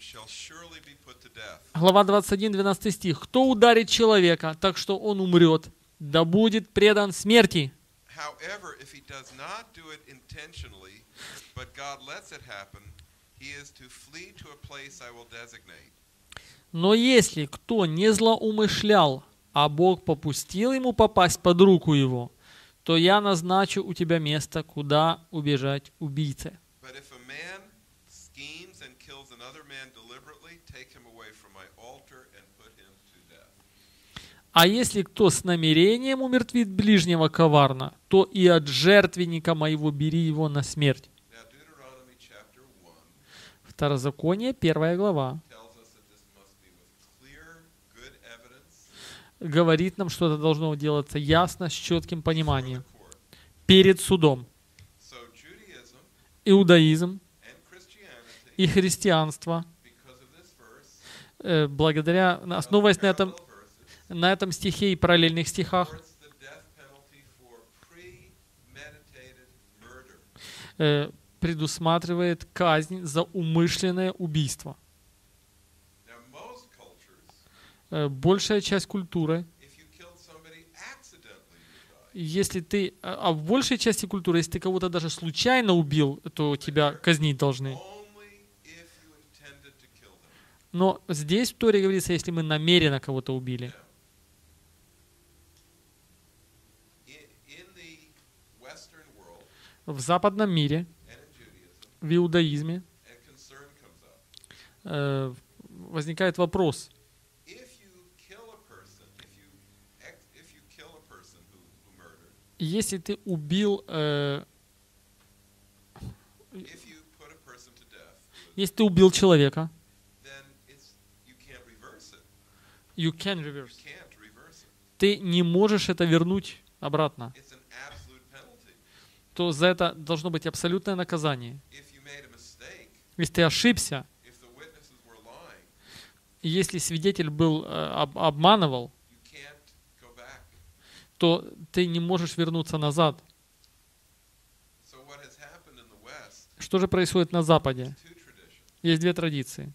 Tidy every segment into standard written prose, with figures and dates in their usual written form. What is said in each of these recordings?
Глава 21, 12 стих. «Кто ударит человека, так что он умрет, да будет предан смерти». Но если кто не злоумышлял, а Бог попустил ему попасть под руку его, то я назначу у тебя место, куда убежать убийце. А если кто с намерением умертвит ближнего коварно, то и от жертвенника моего бери его на смерть. Второзаконие, 1 глава, говорит нам, что это должно делаться ясно, с четким пониманием. Перед судом. Иудаизм и христианство, благодаря, основываясь на этом стихе и параллельных стихах, предусматривает казнь за умышленное убийство. Большая часть культуры, если ты, а в большей части культуры, если ты кого-то даже случайно убил, то тебя казнить должны. Но здесь в Торе говорится, если мы намеренно кого-то убили. В западном мире, в иудаизме, возникает вопрос. Если ты убил, если ты убил человека, you can reverse. Ты не можешь это вернуть обратно. То за это должно быть абсолютное наказание. Если ты ошибся, если свидетель обманывал, то ты не можешь вернуться назад. Что же происходит на Западе? Есть две традиции,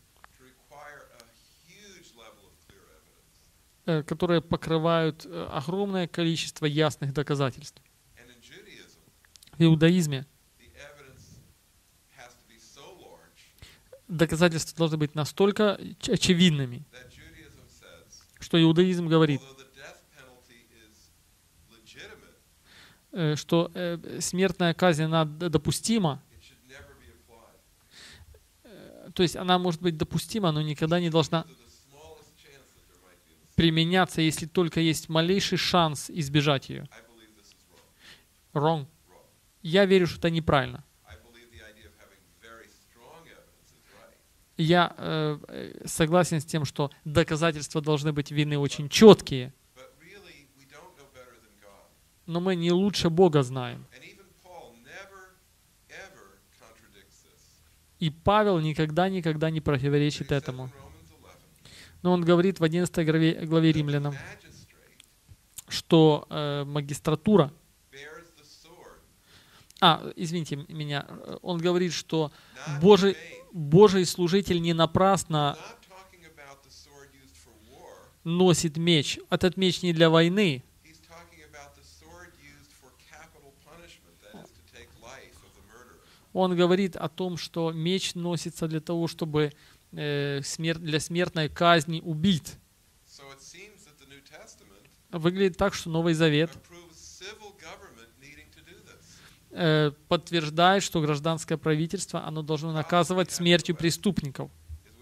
которые покрывают огромное количество ясных доказательств. В иудаизме доказательства должны быть настолько очевидными, что иудаизм говорит, что смертная казнь, она допустима, то есть она может быть допустима, но никогда не должна применяться, если только есть малейший шанс избежать ее. Wrong. Я верю, что это неправильно. Я согласен с тем, что доказательства должны быть вины очень четкие. Но мы не лучше Бога знаем. И Павел никогда не противоречит этому. Но он говорит в 11 главе Римлянам, что магистратура... извините меня. Он говорит, что Божий служитель не напрасно носит меч. Этот меч не для войны. Он говорит о том, что меч носится для того, чтобы для смертной казни убит. Выглядит так, что Новый Завет подтверждает, что гражданское правительство, оно должно наказывать смертью преступников.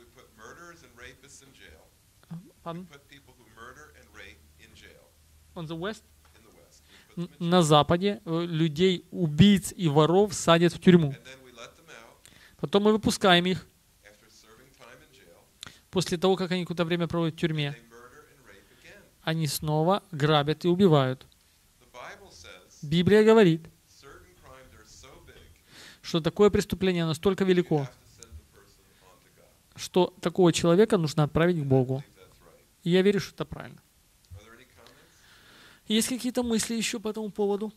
On the West? На Западе людей, убийц и воров садят в тюрьму. Потом мы выпускаем их. После того, как они какое-то время проводят в тюрьме, они снова грабят и убивают. Библия говорит, что такое преступление настолько велико, что такого человека нужно отправить к Богу. И я верю, что это правильно. Есть какие-то мысли еще по этому поводу?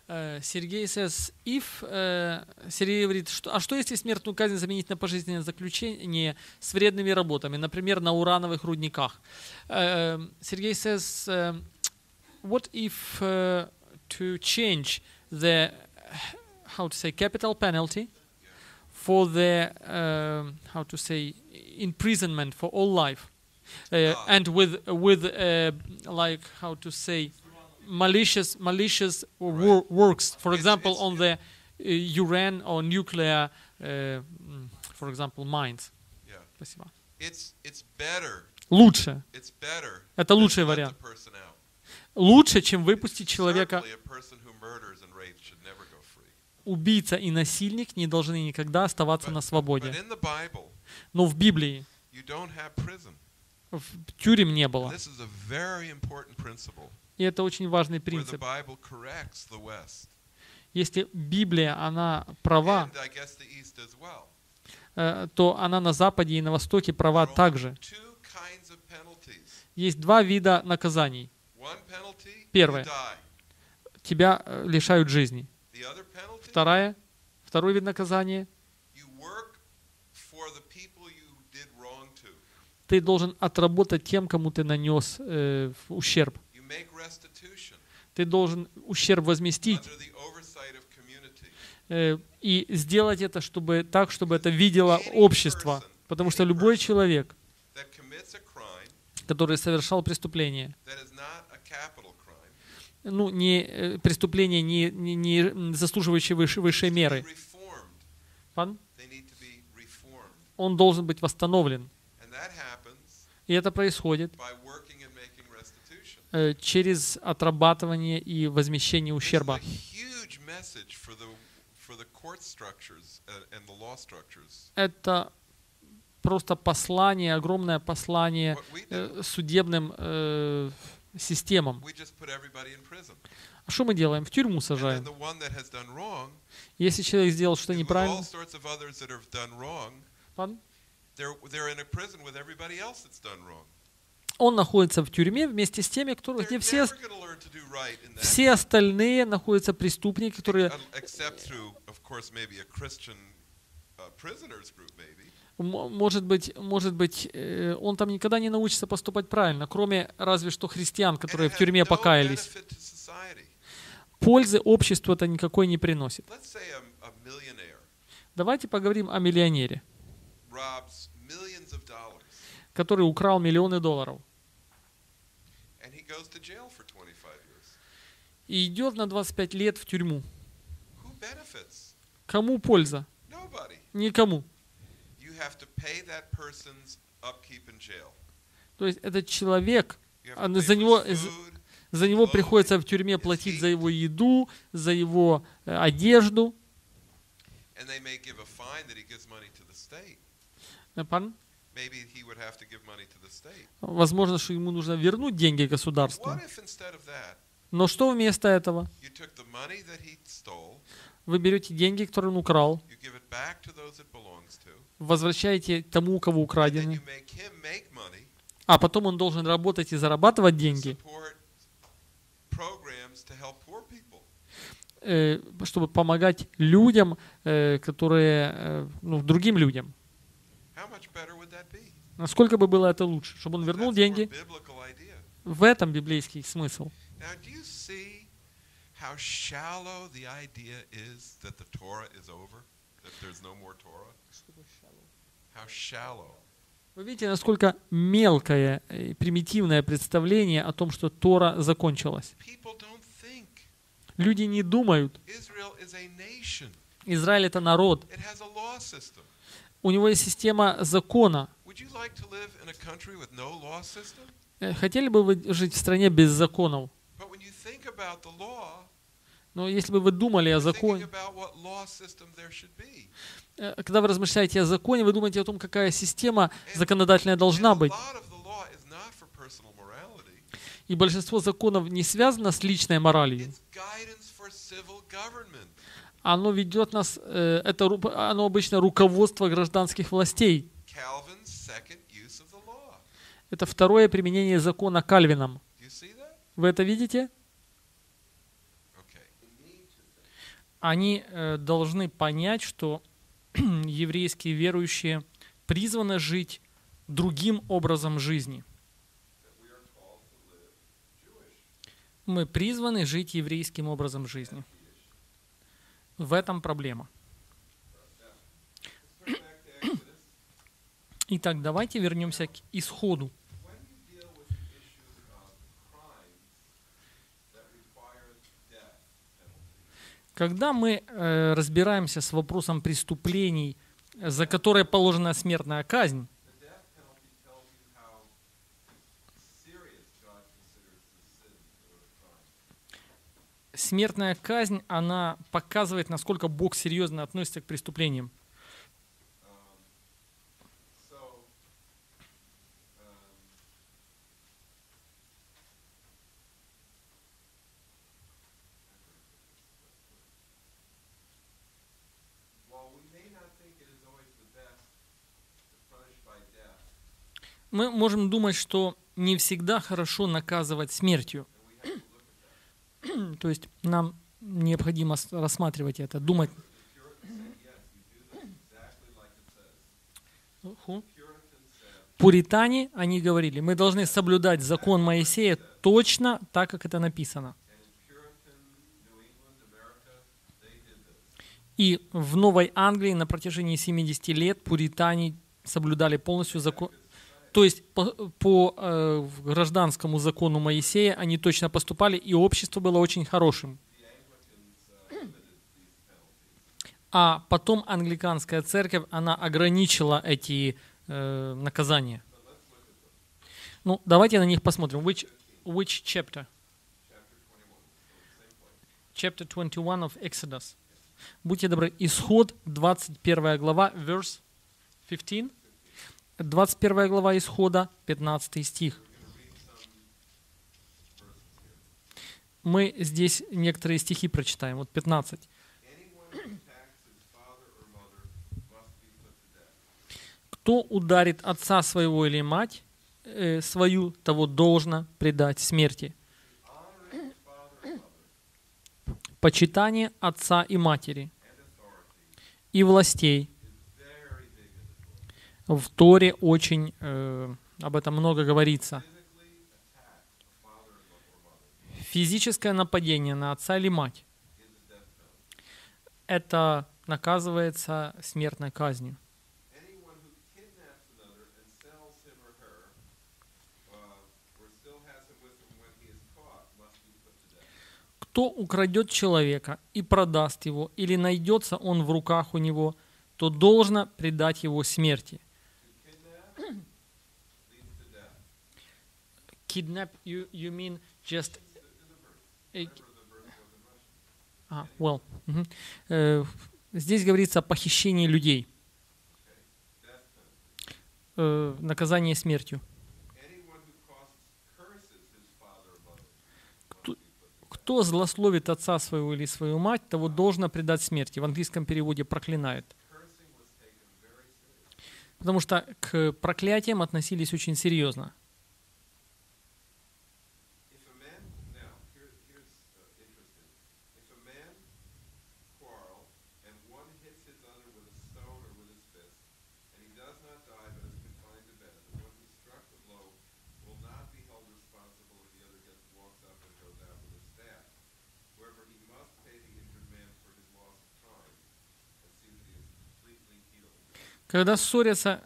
Сергей says, Сергей говорит, а что если смертную казнь заменить на пожизненное заключение с вредными работами, например, на урановых рудниках? Сергей says, what if to change the, how to say, capital penalty for the, how to say, imprisonment for all life, and with like, how to say, malicious works, for example, on the uranium or nuclear, for example, mines. Спасибо. Лучше. Это лучший вариант. Лучше, чем выпустить человека. Убийца и насильник не должны никогда оставаться на свободе. Но в Библии тюрем не было. И это очень важный принцип. Если Библия, она права, то она на Западе и на Востоке права также. Есть два вида наказаний. Первое. Тебя лишают жизни. Второй вид наказания. Ты должен отработать тем, кому ты нанес ущерб. Ты должен ущерб возместить и сделать это так, чтобы это видело общество. Потому что любой человек, который совершал преступление, преступление, не заслуживающее высшей меры, он должен быть восстановлен. И это происходит через отрабатывание и возмещение ущерба. Это просто послание, огромное послание судебным системам. А что мы делаем? В тюрьму сажаем. Если человек сделал что-то неправильно, он находится в тюрьме вместе с теми, где все остальные находятся преступники, которые... Может быть, он там никогда не научится поступать правильно, кроме разве что христиан, которые в тюрьме покаялись. Пользы обществу это никакой не приносит. Давайте поговорим о миллионере, который украл миллионы долларов. И идет на 25 лет в тюрьму. Кому польза? Никому. То есть этот человек, за него приходится в тюрьме платить за его еду, за его одежду. Возможно, что ему нужно вернуть деньги государству. Но что вместо этого? Вы берете деньги, которые он украл, возвращаете тому, у кого украдены, а потом он должен работать и зарабатывать деньги, чтобы помогать людям, которые, другим людям. Насколько бы было это лучше, чтобы он вернул деньги? В этом библейский смысл. Вы видите, насколько мелкое и примитивное представление о том, что Тора закончилась. Люди не думают. Израиль — это народ. У него есть система закона. Хотели бы вы жить в стране без законов? Но если бы вы думали о законе, когда вы размышляете о законе, вы думаете о том, какая система законодательная должна быть. И большинство законов не связано с личной моралью. Оно ведет нас, оно обычно руководство гражданских властей. Это второе применение закона Кальвином. Вы это видите? они должны понять, что еврейские верующие призваны жить другим образом жизни. Мы призваны жить еврейским образом жизни. В этом проблема. Итак, давайте вернемся к исходу. Когда мы разбираемся с вопросом преступлений, за которые положена смертная казнь, смертная казнь, она показывает, насколько Бог серьезно относится к преступлениям. Мы можем думать, что не всегда хорошо наказывать смертью. То есть нам необходимо рассматривать это, думать. Пуритане, они говорили, мы должны соблюдать закон Моисея точно так, как это написано. И в Новой Англии на протяжении 70 лет пуритане соблюдали полностью закон. То есть по гражданскому закону Моисея они точно поступали, и общество было очень хорошим. А потом англиканская церковь, она ограничила эти наказания. Ну, давайте на них посмотрим. Which chapter? Chapter 21 of Exodus. Будьте добры, Исход, 21 глава, verse 15. 21 глава Исхода, 15 стих. Мы здесь некоторые стихи прочитаем. Вот 15. Кто ударит отца своего или мать свою, того должно предать смерти. Почитание отца и матери и властей. В Торе очень об этом много говорится. Физическое нападение на отца или мать — это наказывается смертной казнью. Кто украдет человека и продаст его, или найдется он в руках у него, то должно предать его смерти. Kidnap, you mean just... well. Здесь говорится о похищении людей. Наказание смертью. Кто злословит отца своего или свою мать, того должно предать смерти. В английском переводе проклинает. Потому что к проклятиям относились очень серьезно. Когда ссорятся,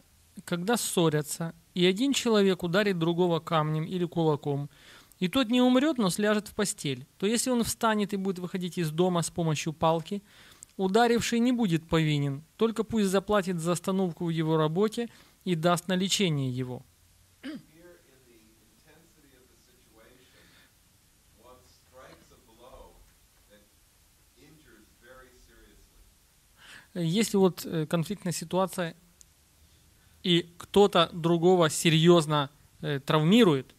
и один человек ударит другого камнем или кулаком, и тот не умрет, но сляжет в постель, то если он встанет и будет выходить из дома с помощью палки, ударивший не будет повинен, только пусть заплатит за остановку в его работе и даст на лечение его. Если вот конфликтная ситуация, и кто-то другого серьезно травмирует,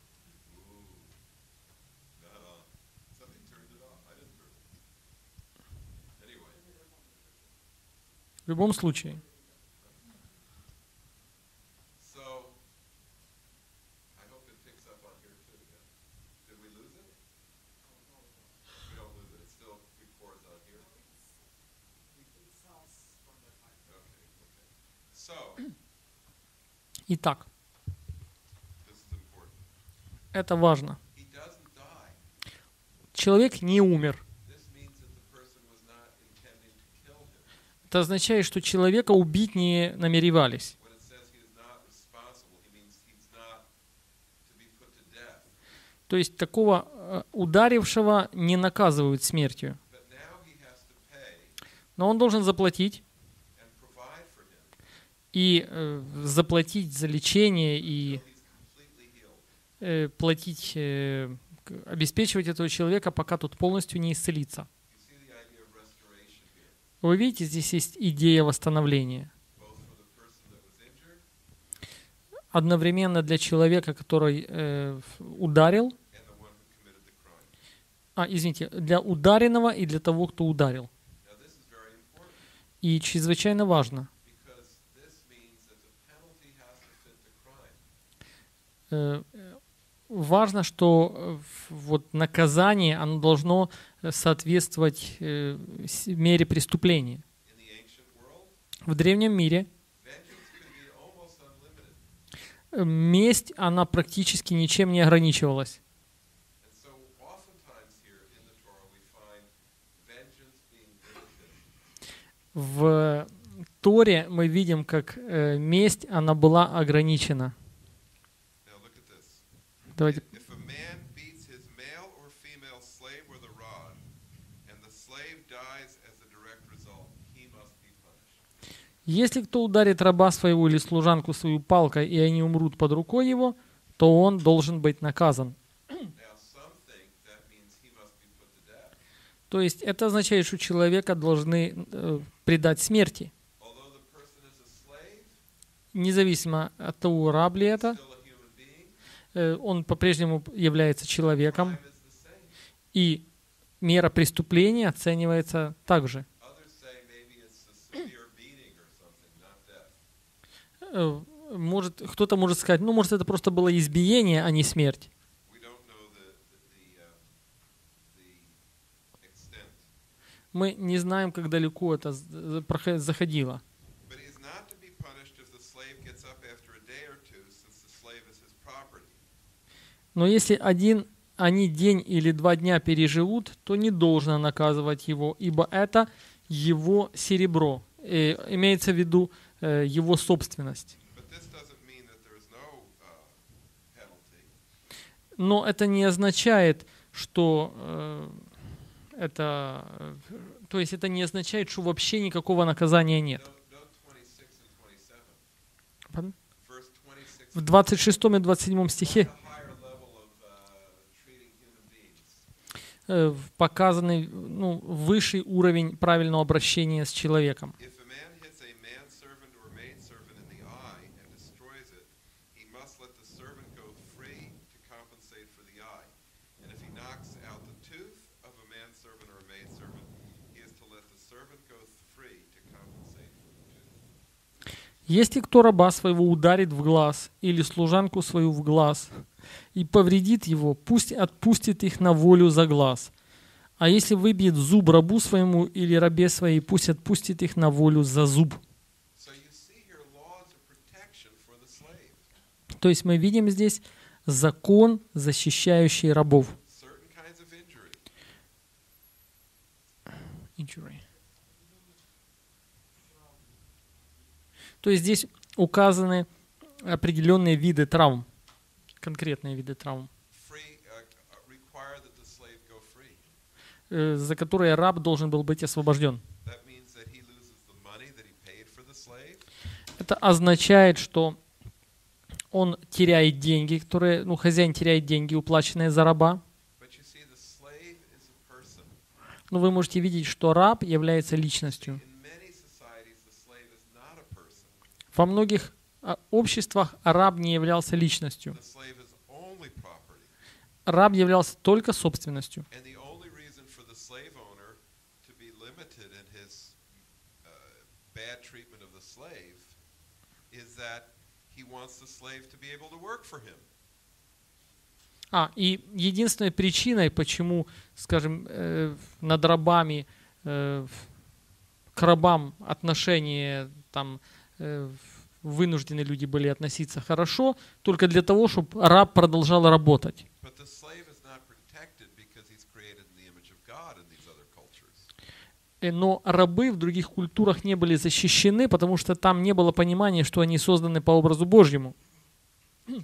в любом случае. Итак, this is important. это важно. He doesn't die. Человек не умер. This means that the person was not intending to kill him. Это означает, что человека убить не намеревались. When it says he is not responsible, he means he's not to be put to death. То есть такого ударившего не наказывают смертью. But now he has to pay Но он должен заплатить and provide for him и заплатить за лечение и until he's completely healed. платить, обеспечивать этого человека, пока тот полностью не исцелится. You see the idea of restoration here, Вы видите, здесь есть идея восстановления. both for the person that was injured Одновременно для человека, который ударил, and the one who committed the crime. извините, для ударенного и для того, кто ударил. Now this is very important И чрезвычайно важно. because this means that the penalty has to fit the crime. Важно, что вот наказание, оно должно соответствовать мере преступления. In the ancient world, В древнем мире vengeance could be almost unlimited. месть, она практически ничем не ограничивалась. And so oftentimes here in the Torah we find vengeance being limited. В Торе мы видим, как месть, она была ограничена. Now look at this. Давайте. If a man beats his male or female slave with a rod, and the slave dies as a direct result, he must be punished. Если кто ударит раба своего или служанку свою палкой, и они умрут под рукой его, то он должен быть наказан. Now some think that means he must be put to death. То есть это означает, что человека должны предать смерти. Although the person is a slave, Независимо от того, раб ли это, still a human being, он по-прежнему является человеком, crime is the same. и мера преступления оценивается также. Others say maybe it's a severe beating or something, not death. Может, кто-то может сказать, ну, может, это просто было избиение, а не смерть. We don't know the extent. Мы не знаем, как далеко это заходило. But he is not to be punished if the slave gets up after a day or two, since the slave is his property. Но если они день или 2 дня переживут, то не должно наказывать его, ибо это его серебро. Имеется в виду его собственность. But this doesn't mean that there is no penalty. Но это не означает, что то есть это не означает, что вообще никакого наказания нет. Note 26 and 27. Pardon? Verse 26. В 26 и 27 стихе A higher level of treating human beings. показанный высший уровень правильного обращения с человеком. If a man hits a manservant or maidservant in the eye and destroys it, he must let the servant go free to compensate for the eye. And if he knocks out the tooth of a manservant or a maidservant, he is to let the servant go free to compensate for the tooth. Если кто раба своего ударит в глаз или служанку свою в глаз и повредит его, пусть отпустит их на волю за глаз. А если выбьет зуб рабу своему или рабе своей, пусть отпустит их на волю за зуб. So you see here laws of protection for the slave. То есть мы видим здесь закон, защищающий рабов. Certain kinds of injury. То есть здесь указаны определенные виды травм, конкретные виды травм, Require that the slave go free. за которые раб должен был быть освобожден. That means that he loses the money that he paid for the slave. Это означает, что он теряет деньги, хозяин теряет деньги, уплаченные за раба. But you see, the slave is a person. Но вы можете видеть, что раб является личностью. In many societies, the slave is not a person. Во многих обществах раб не являлся личностью. The slave is only property. Раб являлся только собственностью. And the only reason for the slave owner to be limited in his bad treatment of the slave is that he wants the slave to be able to work for him. И единственной причиной, почему, скажем, над рабами, к рабам отношение там вынуждены люди были относиться хорошо, только для того, чтобы раб продолжал работать. But the slave is not protected because he's created in the image of God in these other cultures. Но рабы в других культурах не были защищены, потому что там не было понимания, что они созданы по образу Божьему. Okay.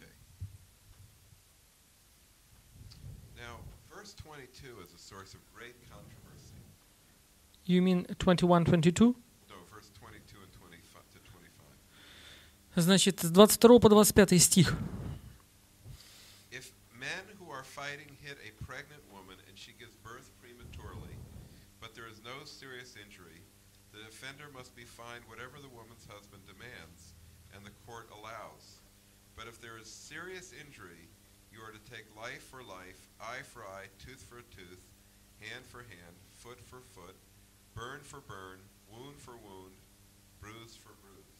Now, verse 22 is a source of great controversy. You mean 21-22? No, verse 22 and 25 to 25. Значит, с 22 по 25 стих. If men who are fighting hit a pregnant woman and she gives birth prematurely, but there is no serious injury, the offender must be fined whatever the woman's husband demands, and the court allows. But if there is serious injury, you are to take life for life, eye for eye, tooth for tooth, hand for hand, foot for foot, burn for burn, wound for wound, bruise for bruise.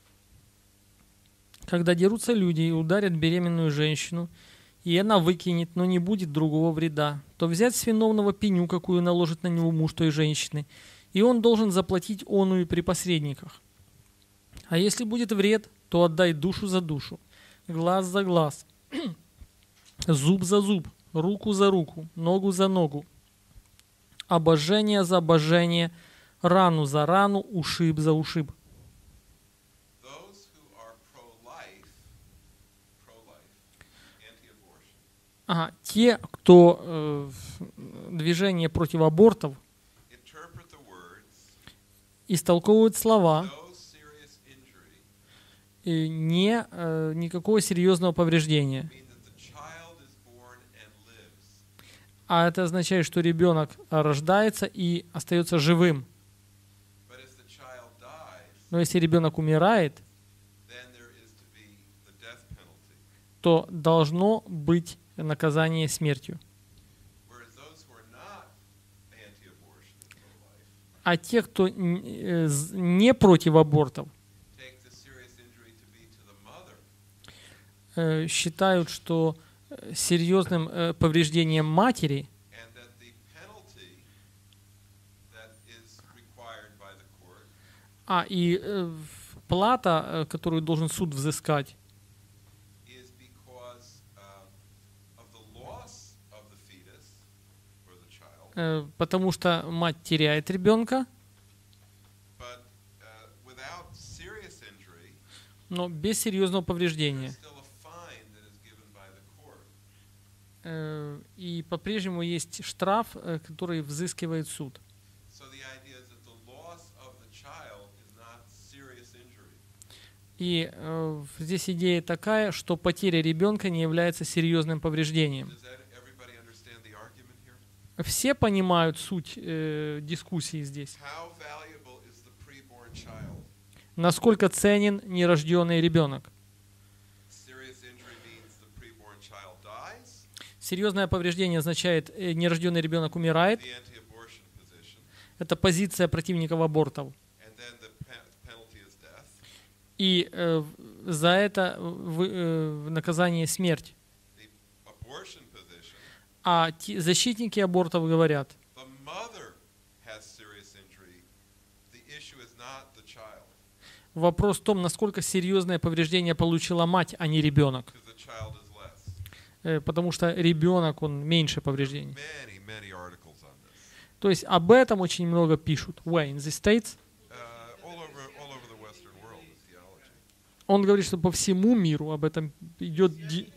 Когда дерутся люди и ударят беременную женщину, и она выкинет, но не будет другого вреда, то взять с виновного пеню, какую наложит на него муж той женщины, и он должен заплатить оную при посредниках. А если будет вред, то отдай душу за душу, глаз за глаз, зуб за зуб, руку за руку, ногу за ногу, обожжение за обожжение, рану за рану, ушиб за ушиб. Those who are pro-life, anti-abortion, Те, кто движение против абортов, interpret the words, истолковывают слова, no serious injury, и никакого серьезного повреждения. mean that the child is born and lives. А это означает, что ребенок рождается и остается живым. But if the child dies, Но если ребенок умирает, then there is to be the death penalty. то должно быть наказание смертью. Whereas those who are not anti-abortion and pro-life А те, кто не против абортов, take the serious injury to be to the mother, считают, что серьезным повреждением матери and that the penalty that is required by the court плата, которую должен суд взыскать, is because of the loss of the fetus or the child, потому что мать теряет ребенка, but without serious injury, но без серьезного повреждения. there's still a fine that is given by the court. И по-прежнему есть штраф, который взыскивает суд. So the idea is that the loss of the child is not serious injury. И здесь идея такая, что потеря ребенка не является серьезным повреждением. Does everybody understand the argument here? Все понимают суть дискуссии здесь. How valuable is the preborn child? Насколько ценен нерожденный ребенок. Serious injury means the preborn child dies, Серьезное повреждение означает, нерожденный ребенок умирает. the anti-abortion position, Это позиция противников абортов. and then the penalty is death. И за это наказание смерть. The abortion position, А защитники абортов говорят, the mother has serious injury. The issue is not the child, вопрос в том, насколько серьезное повреждение получила мать, а не ребенок. because the child is less. Потому что ребенок, он меньше повреждений. Many articles on this. То есть об этом очень много пишут. Where? In the States? All over the Western world is theology. Он говорит, что по всему миру об этом идет...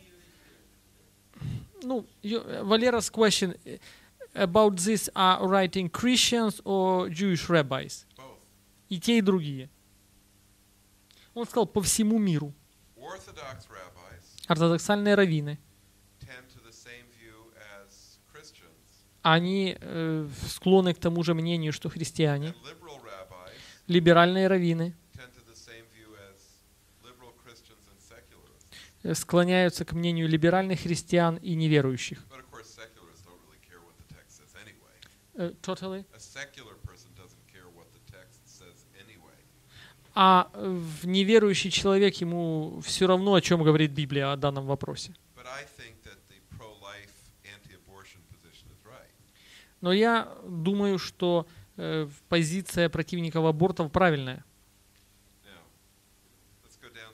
Valera's question about this are writing Christians or Jewish rabbis? Both. И те, и другие. Он сказал, по всему миру. Orthodox rabbis Ортодоксальные раввины, tend to the same view as Christians, они склонны к тому же мнению, что христиане. and liberal rabbis Либеральные раввины tend to the same view as liberal Christians and secularists. склоняются к мнению либеральных христиан и неверующих. But of course, secularists don't really care what the text says anyway. Totally. A secular person doesn't care what the text says anyway. А неверующий человек, ему все равно, о чем говорит Библия о данном вопросе. But I think that the pro-life, anti-abortion position is right. Но я думаю, что позиция противников абортов правильная. Now, let's go down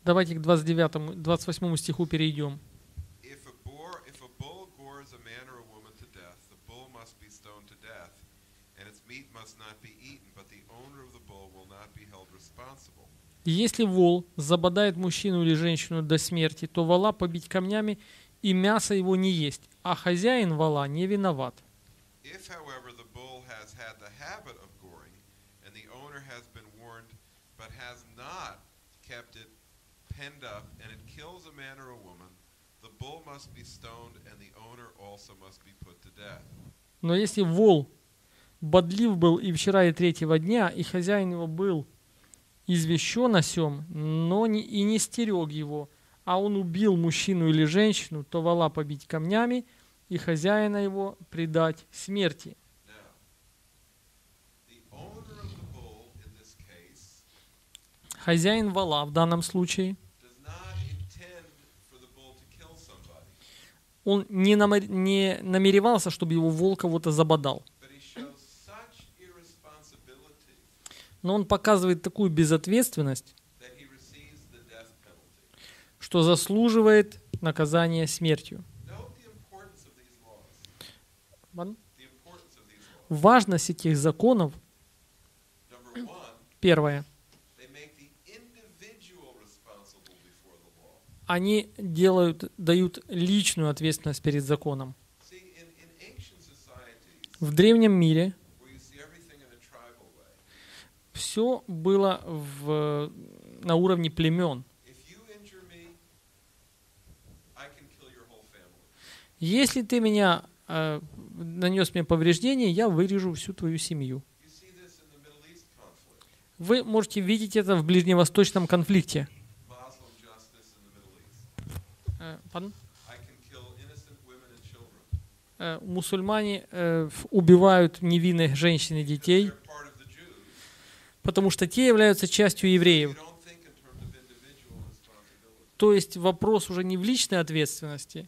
Давайте к 28 стиху перейдем. If a bull gores a man or a woman to death, the bull must be stoned to death, and its meat must not be eaten, but the owner of the bull will not be held responsible. Если вол забодает мужчину или женщину до смерти, то вола побить камнями и мясо его не есть, а хозяин вола не виноват. If, however, the bull has had the habit of goring, and the owner has been warned, but has not kept it penned up, and it kills a man or a woman, the bull must be stoned, and the owner also must be put to death. Но если вол бодлив был и вчера, и третьего дня, и хозяин его был извещен о сем, но и не стерег его, а он убил мужчину или женщину, то вола побить камнями и хозяина его предать смерти. Now, the owner of the bull in this case Хозяин вола в данном случае, does not intend for the bull to kill somebody, он не намеревался, чтобы его вол кого-то забодал. but he shows such irresponsibility Но он показывает такую безответственность, that he receives the death penalty. что заслуживает наказания смертью. Note the importance of these laws. The importance of these laws. Важность этих законов, Number one, первое, they make the individual responsible before the law. они дают личную ответственность перед законом. See, in ancient societies, В древнем мире where you see everything in a tribal way, все было на уровне племен. if you injure me, I can kill your whole family. Если ты нанес мне повреждение, я вырежу всю твою семью. You see this in the Middle East conflict, Вы можете видеть это в ближневосточном конфликте. Muslim justice in the Middle East. Pardon? I can kill innocent women and children. Мусульмане убивают невинных женщин и детей, They're part of the Jews. потому что те являются частью You евреев. don't think in terms of individual responsibility. То есть вопрос уже не в личной ответственности.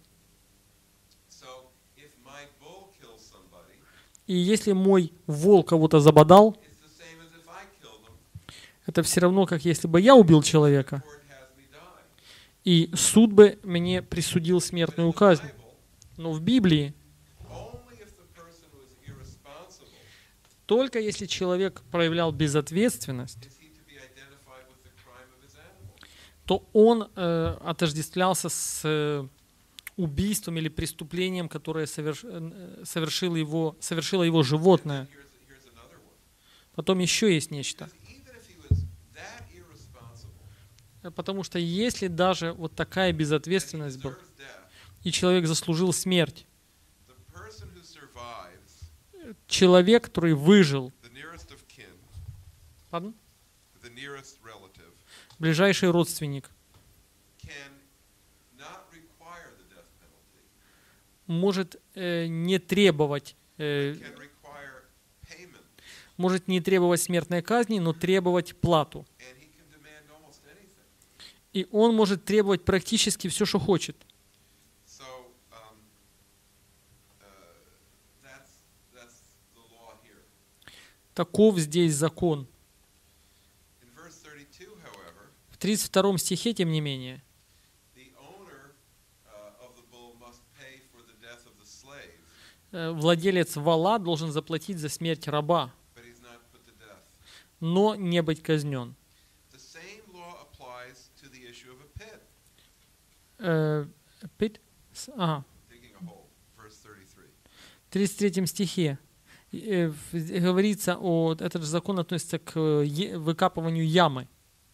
So if my bull kills somebody, И если мой вол кого-то забодал, it's the same as if I kill them. это все равно, как если бы я убил человека, Court has me die. и суд бы мне присудил смертную казнь. Bible, Но в Библии only if the person was irresponsible только если человек проявлял безответственность, is he to be identified with the crime of his animal. то он отождествлялся с убийством или преступлением, которое совершило его животное. Here's another one. Потом еще есть нечто. Even if he was that irresponsible, Потому что если даже вот такая безответственность была, deserves death, и человек заслужил смерть, the person who survives, человек, который выжил, the nearest of kin, pardon, the nearest relative, ближайший родственник, can not require the death penalty, может не требовать, can require payment, может не требовать смертной казни, но требовать плату. and he can demand almost anything. И он может требовать практически все, что хочет. So that's the law here. Таков здесь закон. In verse 32, however, В 32 стихе, тем не менее, the owner of the bull must pay for the death of the slave, владелец вола должен заплатить за смерть раба, but he's not put to death. но не быть казнен. The same law applies to the issue of a pit, Ага, digging a hole, verse 33. в 33 стихе говорится, этот же закон относится к выкапыванию ямы.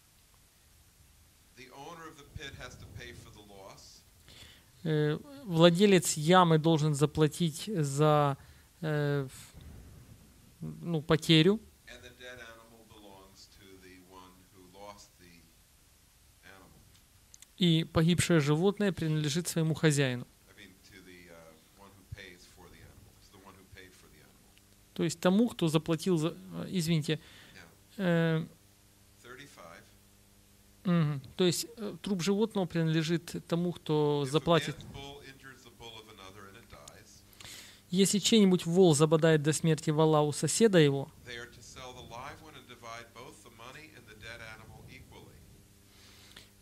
The owner of the pit has to pay for the loss, Владелец ямы должен заплатить за потерю, and the dead animal belongs to the one who lost the animal. и погибшее животное принадлежит своему хозяину. I mean, to the one who pays for the animal. It's the one who paid for the animal. То есть тому, кто заплатил за... Извините. 35. То есть труп животного принадлежит тому, кто заплатит. If a man's bull injures the bull of another and it dies, Если чей-нибудь вол забодает до смерти вола у соседа его, they are to sell the live one and divide both the money and the dead animal equally.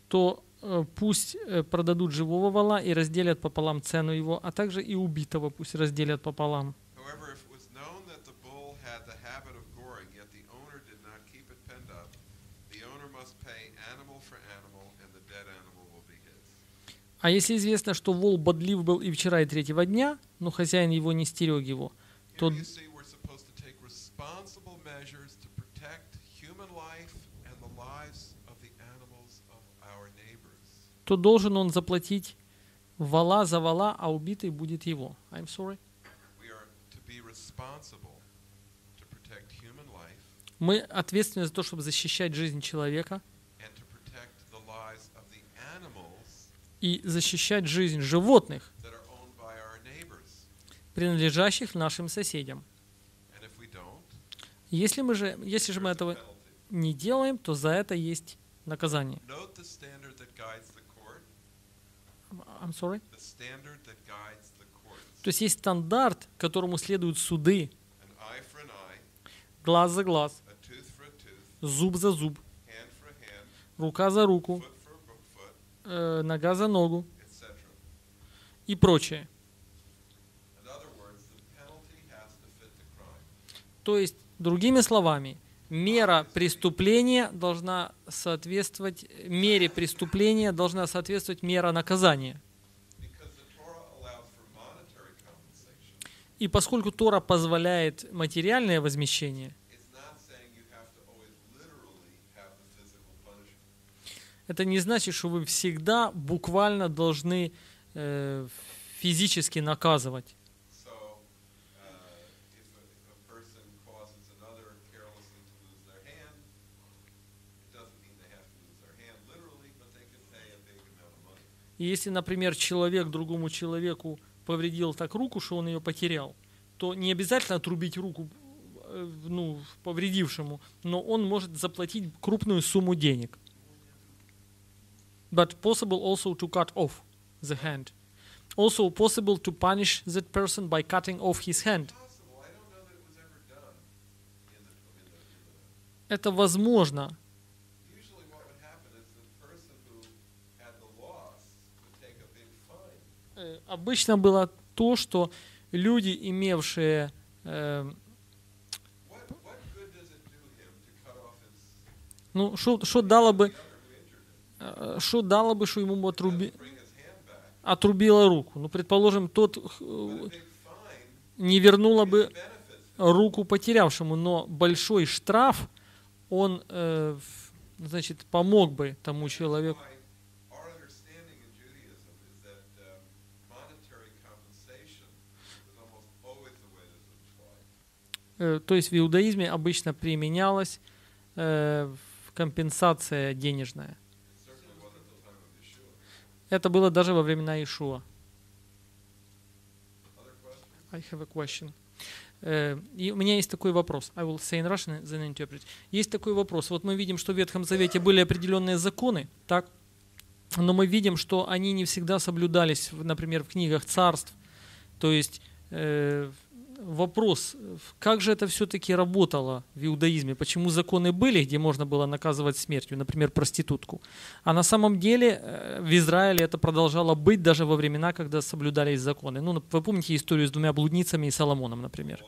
то пусть продадут живого вола и разделят пополам цену его, а также и убитого пусть разделят пополам. However, if it was known that the bull had the habit of goring, yet the owner did not keep it penned up, the owner must pay animal for animal, and the dead animal will be his. А если известно, что вол бодлив был и вчера, и третьего дня, но хозяин его не стерег его, то, Here you see we're supposed to take responsible measures to protect human life and the lives of the animals of our neighbors. то должен он заплатить вола за вола, а убитый будет его. I'm sorry. We are to be responsible to protect human life Мы ответственны за то, чтобы защищать жизнь человека and to protect the lives of the animals и защищать жизнь животных, that are owned by our neighbors. принадлежащих нашим соседям. And if we don't, Если же мы этого penalty. не делаем, то за это есть наказание. Note the standard that guides the court. I'm sorry. The standard that guides the courts. То есть есть стандарт, которому следуют суды: An eye for an eye, глаз за глаз, a tooth for a tooth, зуб за зуб, hand for a hand, рука за руку, foot for a foot, нога за ногу etc. и прочее. In other words, the penalty has to fit the crime. То есть, другими словами, мера преступления должна соответствовать мере преступления, должна соответствовать мера наказания. Because the Torah allows for monetary compensation, И поскольку Тора позволяет материальное возмещение, it's not saying you have to always literally have the physical punishment. это не значит, что вы всегда буквально должны физически наказывать. So, if a person causes another carelessly to lose their hand, it doesn't mean they have to lose their hand literally, but they can pay a big amount of money. И если, например, человек другому человеку повредил так руку, что он ее потерял, то не обязательно отрубить руку повредившему, но он может заплатить крупную сумму денег. But possible also to cut off the hand. Also possible to punish that person by cutting off his hand. Possible. I don't know that it was ever done in the Это возможно. Usually what would happen is the person who had the loss would take a big fine. Обычно было то, что люди, имевшие What good does it do him to cut off his что дало бы, other who injured him? что ему Bring his hand back. отрубило руку. Ну, предположим, тот But a big fine не вернула бы benefits. руку потерявшему, но большой штраф, он, помог бы тому человеку. Why our understanding in Judaism is that monetary compensation is almost always the way this is applied. То есть в иудаизме обычно применялась компенсация денежная. It certainly wasn't the time of Yeshua. Это было даже во времена Иешуа. Other questions? I have a question. И у меня есть такой вопрос. I will say in Russian, then interpret. Есть такой вопрос. Вот мы видим, что в Ветхом Завете были определенные законы, так? Но мы видим, что они не всегда соблюдались, например, в книгах царств. То есть вопрос, как же это все-таки работало в иудаизме? Почему законы были, где можно было наказывать смертью, например, проститутку? А на самом деле в Израиле это продолжало быть даже во времена, когда соблюдались законы. Ну, вы помните историю с 2 блудницами и Соломоном, например?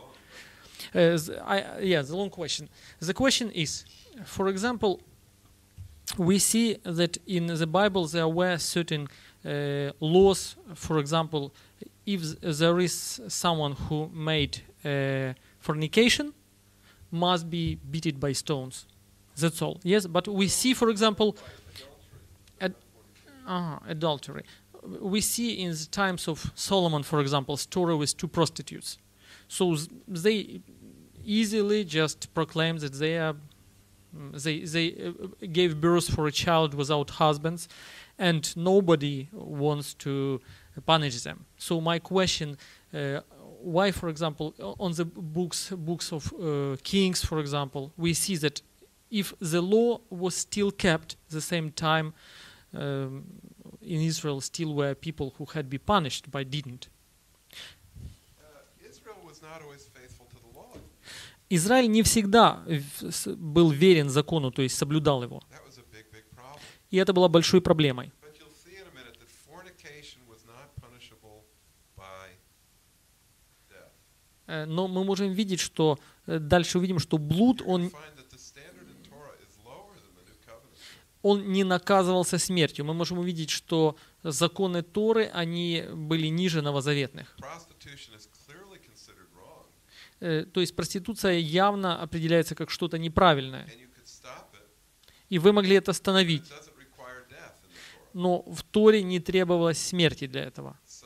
The long question. The question is, for example, we see that in the Bible there were certain laws. For example, if there is someone who made fornication, must be beaten by stones. That's all. Yes, but we see, for example, adultery. We see in the times of Solomon, for example, story with 2 prostitutes. So they easily just proclaim that they gave birth for a child without husbands, and nobody wants to punish them. So my question, why, for example, on the books of Kings, for example, we see that if the law was still kept, the same time in Israel still were people who had been punished but didn't. Israel was not always faithful to the law. Израиль не всегда был верен закону, то есть соблюдал его. That was a big, big problem. И это было большой проблемой. But you'll see in a minute that fornication was not punishable by death. Но мы можем видеть, что дальше увидим, что блуд, You're going он to find that the standard in Torah is lower than the New Covenant. он не наказывался смертью. Мы можем увидеть, что законы Торы, они были ниже новозаветных. Prostitution is clearly considered wrong, То есть проституция явно определяется как что-то неправильное. and you could stop it. И вы могли это It остановить. doesn't require death in the Torah. Но в Торе не требовалось смерти для этого. So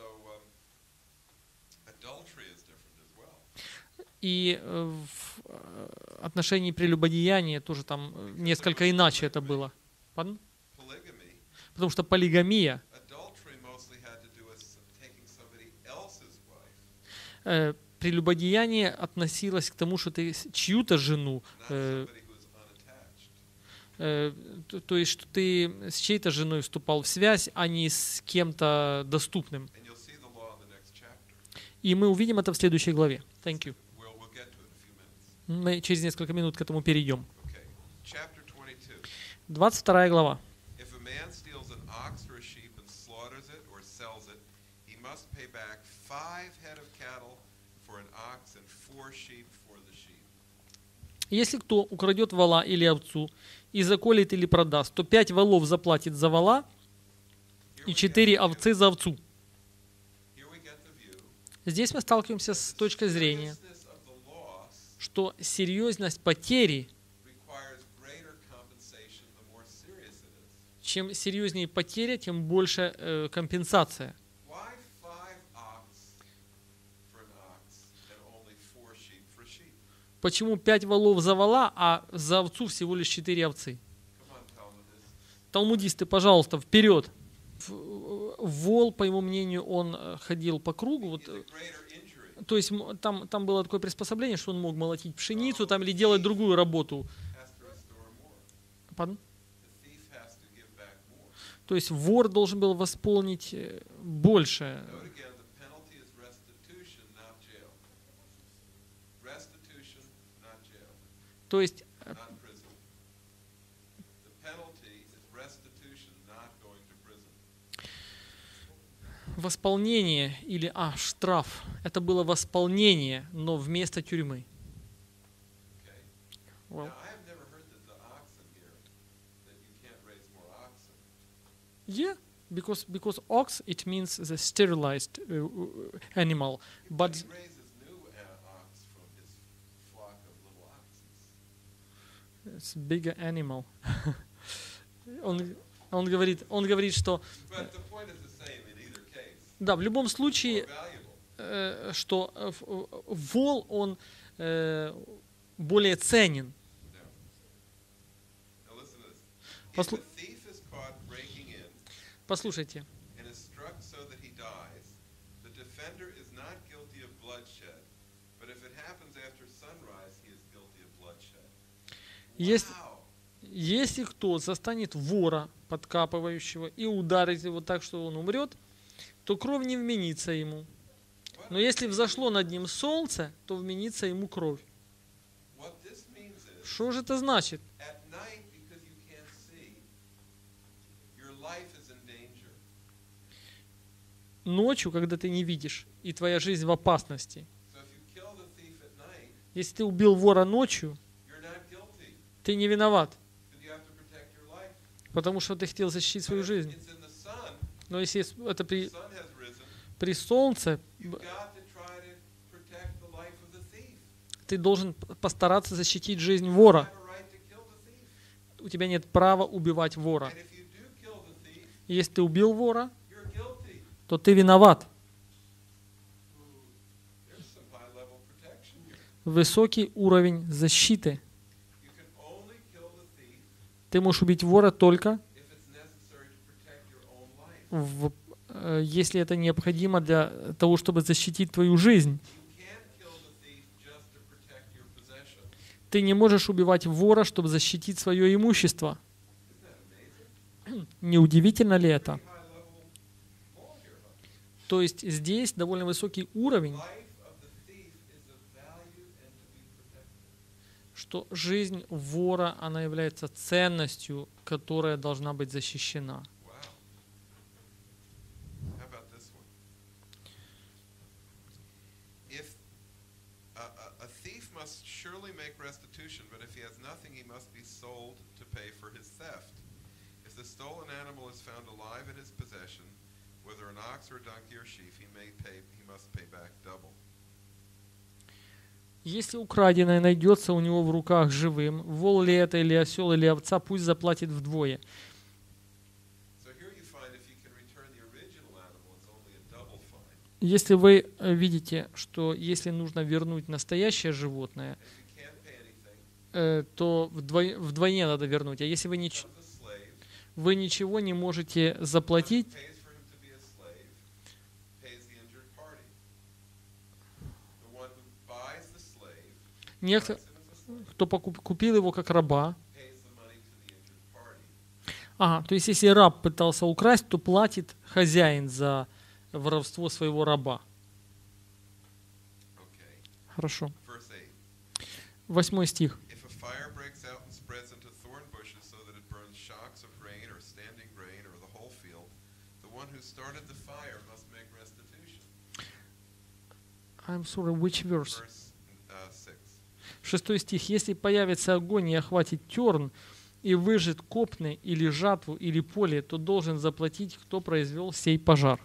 adultery is different as well. И в отношении прелюбодеяния тоже там несколько иначе это было. Pardon? Polygamy, Потому что полигамия, adultery mostly had to do with taking somebody else's wife, прелюбодеяние относилось к тому, что ты чью-то жену, not somebody who is unattached. то есть что ты с чьей-то женой вступал в связь, а не с кем-то доступным. And you'll see the law in the next chapter. И мы увидим это в следующей главе. Thank you. We'll get to it in a few minutes. Мы через несколько минут к этому перейдем. Okay. Chapter 22. 22 глава. If a man steals an ox or a sheep and slaughters it or sells it, he must pay back 5 head of cattle for an ox and 4 sheep for the sheep. Если кто украдет вола или овцу и заколет или продаст, то 5 волов заплатит за вола Here и we 4 get the овцы view. за овцу. Here we get the view. Здесь мы сталкиваемся с точкой зрения, Seriousness of the loss что серьезность потери, requires greater compensation the more serious it is. чем серьезнее потеря, тем больше компенсация. Why 5 ox for an ox and only 4 sheep for sheep? Почему 5 волов за вола, а за овцу всего лишь 4 овцы? Come on, Talmudists. Талмудисты, пожалуйста, вперед. Вол, по его мнению, он ходил по кругу. Вот, It's a greater injury. то есть там было такое приспособление, что он мог молотить пшеницу там, или делать другую работу. Has to restore more. Pardon? The thief has to give back more. То есть вор должен был восполнить больше. Note again, the penalty is restitution, not jail. Restitution, not jail, То есть not prison. The penalty is restitution, not going to prison. восполнение или штраф. Это было восполнение, но вместо тюрьмы. Okay. Well, Now, I have never heard that the oxen here, that you can't raise more oxen. yeah, because ox it means the sterilized animal, but He raises new ox from his flock of little oxen. it's bigger animal. Он говорит, что But the point is the same in either case. да, в любом More случае, valuable. что вол он более ценен. Now listen to this. If Послу- a thief is caught breaking in Послушайте, and is struck so that he dies, the defender is not guilty of bloodshed, but if it happens after sunrise, he is guilty of bloodshed. Есть- Wow. если кто застанет вора, подкапывающего, и ударит его так, что он умрет, то кровь не вменится ему. Но если взошло над ним солнце, то вменится ему кровь. What this means is, Что же это значит? at night, because you can't see, your life is in danger. Nочью, когда ты не видишь, и твоя жизнь в опасности. So if you kill the thief at night, Если ты убил вора ночью, you're not guilty, ты не виноват, because you have to protect your life. потому что ты хотел защитить But свою if жизнь. it's in the sun, Но если это the при sun has risen, солнце, you've got to try to protect the life of the thief. ты должен постараться защитить жизнь You вора. have a right to kill the thief. У тебя нет права убивать вора. And if you do kill the thief, И если ты убил вора, you're guilty. то ты виноват. There's some high-level protection here. Высокий уровень защиты. You can only kill the thief Ты можешь убить вора только, if it's necessary to protect your own life. если это необходимо для того, чтобы защитить твою жизнь. You can't kill the thief just to protect your possession. Ты не можешь убивать вора, чтобы защитить свое имущество. Isn't that amazing? Неудивительно ли это? Pretty high-level law here, huh? То есть здесь довольно высокий уровень. Life of the thief is of value and to be protected. что жизнь вора, она является ценностью, которая должна быть защищена. Wow. How about this one? If a thief must surely make restitution, but if he has nothing, he must be sold to pay for his theft. If the stolen animal is found alive in his possession, whether an ox or a donkey or sheep, he must pay back double. Если украденное найдется у него в руках живым, вол ли это, или осел, или овца, пусть заплатит вдвое. So here you find if you can return the original animal, it's only a double fine. Если вы видите, что если нужно вернуть настоящее животное, If you can't pay anything, то вдвойне надо вернуть. А если вы, comes a slave, вы ничего не можете заплатить, pays for him to be a slave, pays the injured party. The one who buys the slave, некто, buys him as a slave, кто купил его как раба, pays the money to the injured party. ага, то есть если раб пытался украсть, то платит хозяин за воровство своего раба. Okay. Хорошо. Verse 8. 8 стих. If a fire breaks out and spreads into thorn bushes so that it burns shocks of grain or standing grain or the whole field, the one who started the fire must make restitution. I'm sorry, which verse? Verse 6. 6 стих. Если появится огонь и охватит терн, и выжжет копны, или жатву, или поле, то должен заплатить, кто произвел сей пожар.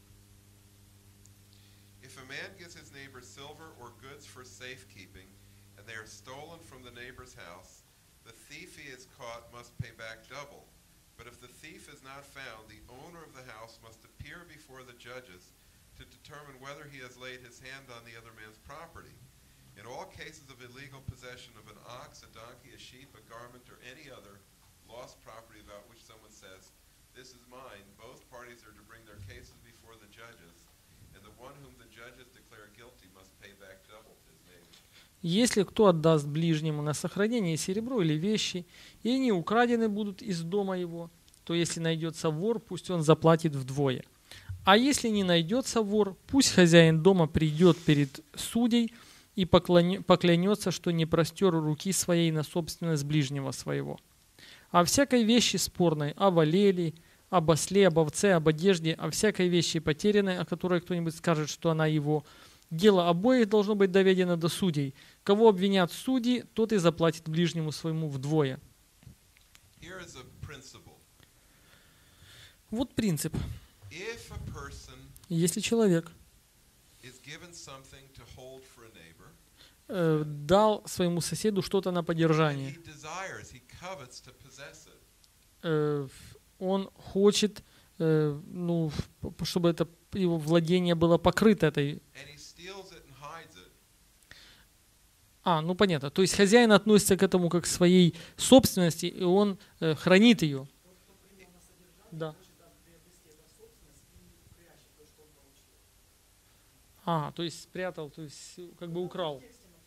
If a man gives his neighbor silver or goods for safekeeping, and they are stolen from the neighbor's house, the thief he is caught must pay back double. But if the thief is not found, the owner of the house must appear before the judges to determine whether he has laid his hand on the other man's property. In all cases of illegal possession of an ox, a donkey, a sheep, a garment, or any other lost property about which someone says, "This is mine," both parties are to bring their cases before the judges, and the one whom the judges declare guilty must pay back double to his neighbor. Если кто отдаст ближнему на сохранение серебро или вещи, и они украдены будут из дома его, то если найдется вор, пусть он заплатит вдвое. А если не найдется вор, пусть хозяин дома придет перед судей и поклянется, что не простер руки своей на собственность ближнего своего. О всякой вещи спорной, о воле, об осле, об овце, об одежде, о всякой вещи потерянной, о которой кто-нибудь скажет, что она его, дело обоих должно быть доведено до судей. Кого обвинят судьи, тот и заплатит ближнему своему вдвое. Here is a principle. Вот принцип. If a person Если человек is given something to hold for a neighbor, дал своему соседу что-то на and поддержание, he desires, he covets to possess it, он хочет, чтобы это его владение было покрыто этой. and he steals it and hides it, Понятно. То есть хозяин относится к этому как к своей собственности, и он хранит ее. Да. То есть спрятал, то есть как бы украл.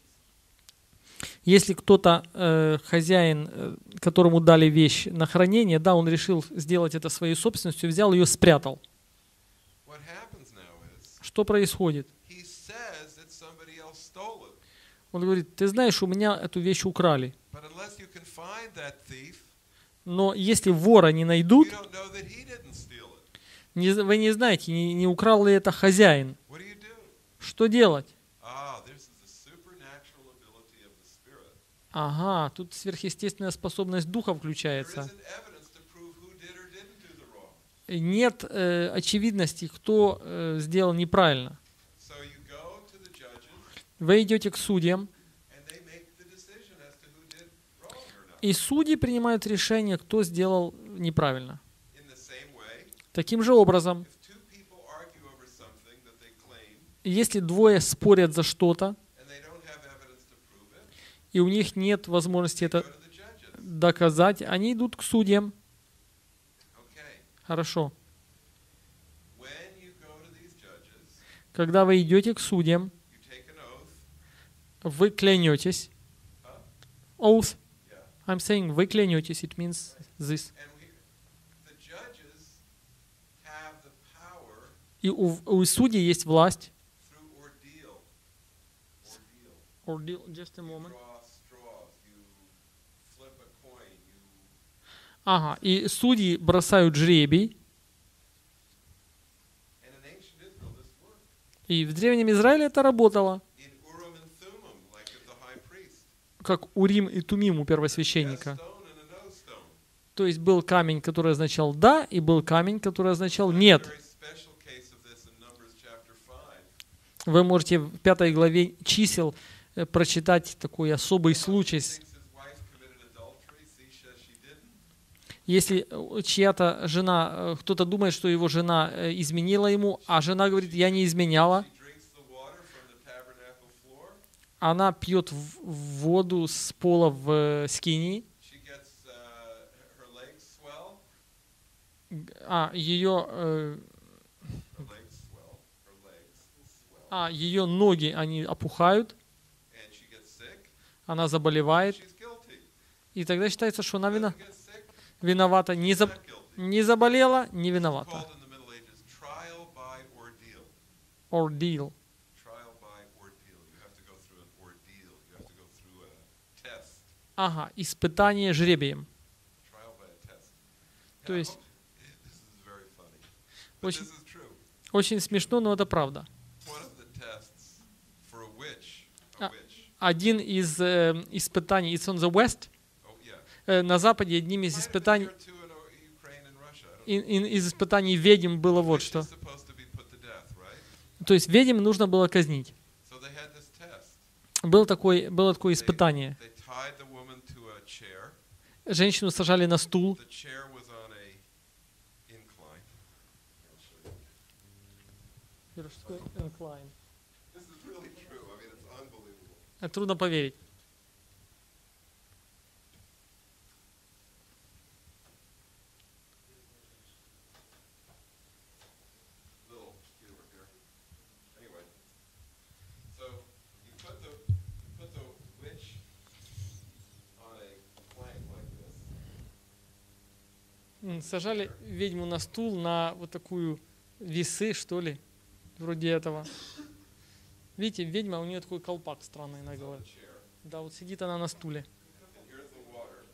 Если кто-то, хозяин, которому дали вещь на хранение, да, он решил сделать это своей собственностью, взял ее, спрятал. what happens now is Что происходит? he says that somebody else stole it. Он говорит, ты знаешь, у меня эту вещь украли. But unless you can find that thief, Но если вора не найдут, you don't know that he didn't steal it. вы не знаете, не украл ли это хозяин. What do you do? Что делать? This is the supernatural ability of the Spirit. Тут сверхъестественная способность духа There включается. isn't evidence to prove who did or didn't do the wrong. Нет очевидности, кто сделал неправильно. So you go to the judges, Вы идете к судьям, and they make the decision as to who did wrong or not. и судьи принимают решение, кто сделал неправильно. In the same way, Таким же образом, if two people argue over something that they claim, если двое спорят за что-то, and they don't have evidence to prove it, и у них нет возможности go это to the judges. доказать, они идут к судьям. Okay. Хорошо. When you go to these judges, Когда вы идете к судьям, you take an oath. вы клянетесь. Oath. Yeah. I'm saying вы клянетесь. It means this. And the judges have the power И у судей есть власть. through ordeal. Ordeal. Just a moment. Draw straws. Ага, и судьи бросают жребий. And in ancient Israel, this worked. И в Древнем Израиле это работало. In Urim and Thummim, like at the high priest. Как Урим и Тумим у Yes первосвященника. stone and a no stone. То есть был камень, который означал «да», и был камень, который означал «нет». Very special case of this in Numbers chapter 5. Вы можете в 5 главе чисел прочитать такой особый случай. Thinks his wife committed adultery, see, says she didn't. Если чья-то жена, кто-то думает, что его жена изменила ему, а жена говорит, я не изменяла, She drinks the water from the tabernacle floor. она пьет воду с пола в скинии, She gets her legs swell. ее, Her legs swell. Her legs swell. ее ноги, они опухают, And she gets sick. она заболевает, She's guilty. и тогда считается, что она Doesn't get sick. виновата, не Not guilty. заболела, не It's виновата. called in the Middle Ages trial by ordeal. Ordeal. Trial by ordeal. You have to go through an ordeal. You have to go through a test. Ага, испытание жребием. Trial by a test. То Now, есть this is very funny. But Очень- this is true. очень смешно, но это правда. One of the tests for a witch, Ah. a witch. Один из испытаний, it's on the west, Oh yeah. на Западе одним из Might have been испытаний, here too in Ukraine and Russia. I don't know. из испытаний ведьм было вот Witch что. is supposed to be put to death, right? То есть ведьм нужно было казнить. So they had this test. Было такое испытание. They tied the woman to a chair. Женщину сажали на стул. The chair was on a incline. I'll show you. This is really true. I mean, it's unbelievable. Трудно поверить. Little skewer here. Anyway, so you put the witch on a plank like this. Сажали ведьму на стул, на вот такую весы, что ли, вроде этого. Видите, ведьма, у нее такой колпак странный на It's on голове. the chair. Да, вот сидит она на стуле. And here's the water.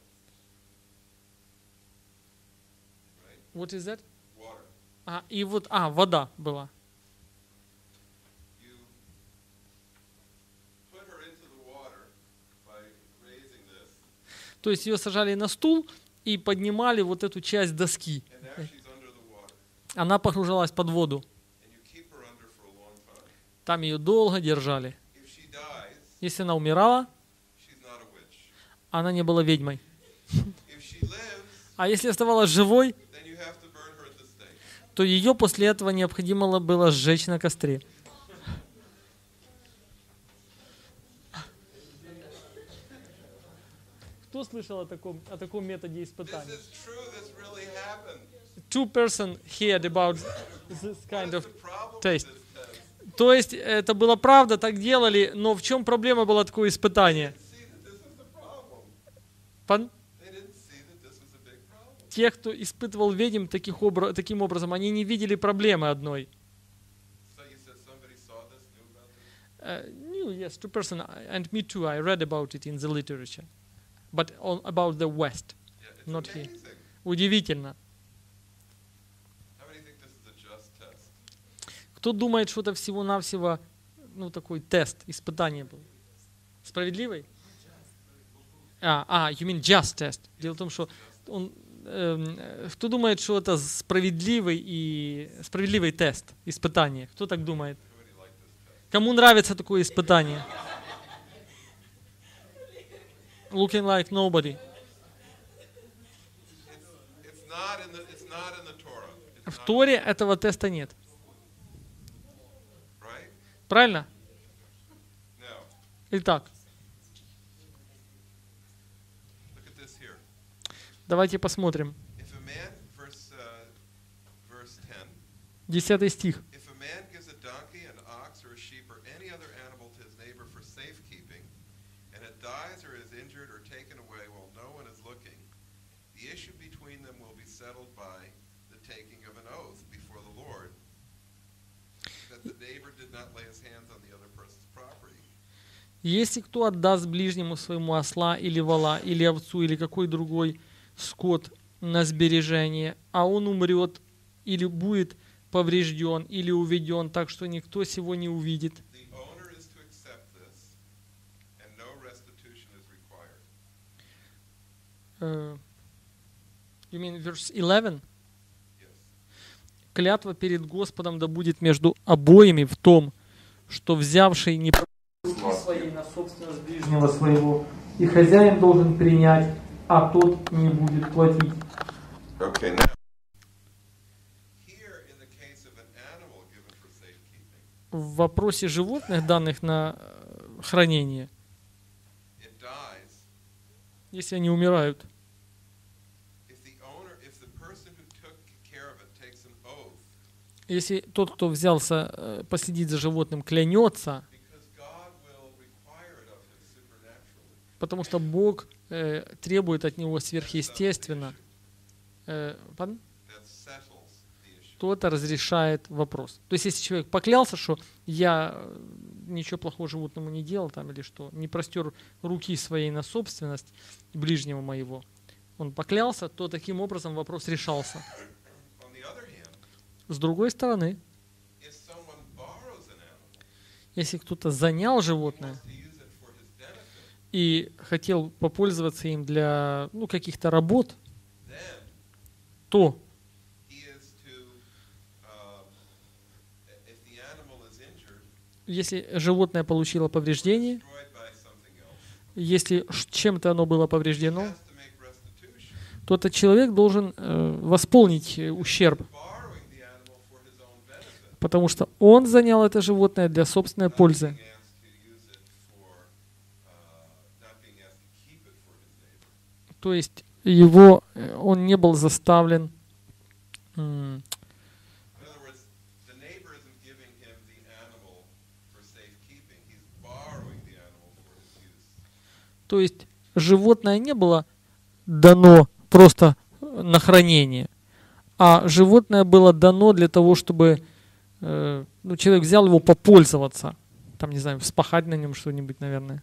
Right? What is that? Water. И вот, вода была. You put her into the water by raising this, То есть ее сажали на стул и поднимали вот эту часть доски. and now she's under the water. Она погружалась под воду. And you keep her under for a long time. Там ее долго держали. If she dies, Если она умирала, she's not a witch. она не была ведьмой. If she lives, А если оставалась живой, then you have to burn her at the stake. то ее после этого необходимо было сжечь на костре. Кто слышал о таком методе This испытания? is true. This really happened. Two person heard about this kind What's of the problem taste. with this test? То есть это было правда, так делали, но в чем проблема была такое испытание? See that this was the problem. Пан- They didn't see that this was a big problem. Те, кто испытывал ведьм таким образом, они не видели проблемы одной. So you said somebody saw this, knew about this? Yes, two person, and me too, I read about it in the literature. But about the West. Yeah, it's Not here. amazing. Удивительно. How many think this is a just test? Кто думает, что это всего-навсего, такой тест, испытание было? Справедливый? You mean just test. Дело в том, что кто думает, что это справедливый тест, испытание? Кто так думает? Everybody like this test? Кому нравится такое испытание? Looking like nobody. It's not in the Torah. It's В not, Торе этого теста нет. right? Правильно? No. Итак, Look at this here. давайте посмотрим. If a man, verse 10, 10 стих. if a man gives a donkey, an ox, or a sheep, or any other animal to his neighbor for safekeeping, and it dies or is injured or taken away while no one is looking, the issue between them will be settled by the taking of an oath before the Lord that the neighbor did not lay his hands on the other person's property. Если кто отдаст ближнему своему осла или вола, или овцу, или какой другой скот на сбережение, а он умрет или будет поврежден, или уведен так, что никто сего не увидит. the owner is to accept this, and no restitution is required. You mean verse 11? Yes. Клятва перед Господом да будет между обоими в том, что взявший не своей на собственность ближнего своего, и хозяин должен принять, а тот не будет платить. Okay, now, here in the case of an animal given for safekeeping, В вопросе животных, данных на хранение, it dies. если они умирают, If the person who took care of it takes an oath, если тот, кто взялся последить за животным, клянется, because God will require it of him supernaturally, потому что Бог требует от него сверхъестественно, that settles the issue. то это разрешает вопрос. То есть, если человек поклялся, что я ничего плохого животному не делал, там, или что, не простер руки своей на собственность ближнего моего, он поклялся, то таким образом вопрос решался. On the other hand, С другой стороны, if someone borrows an animal, если кто-то занял животное wants to use it for his benefit, и хотел попользоваться им для каких-то работ, then то he is to, if the animal is injured, если животное получило повреждение, destroyed by something else, если чем-то оно было повреждено, has to make restitution. то этот человек должен восполнить ущерб, Borrowing the animal for his own benefit, потому что он занял это животное для собственной пользы, being asked to use it for, not being asked to keep it for his neighbor. то есть он не был заставлен, In other words, the neighbor isn't giving him the animal for safekeeping, he's borrowing the animal for his use. то есть животное не было дано просто на хранение, а животное было дано для того, чтобы человек взял его попользоваться, там, не знаю, вспахать на нем что-нибудь, наверное.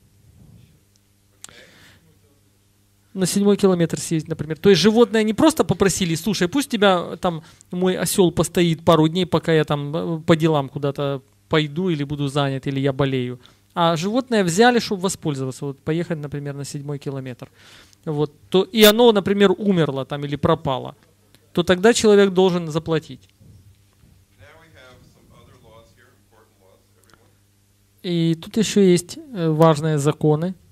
На 7-й километр съездить, например. То есть животное не просто попросили, слушай, пусть тебя там мой осел постоит пару дней, пока я там по делам куда-то пойду или буду занят, или я болею. А животное взяли, чтобы воспользоваться, вот поехать, например, на 7-й километр. Вот, и оно, например, умерло там или пропало, то тогда человек должен заплатить. Now we have some other laws here, important laws, everyone. И тут еще есть важные законы.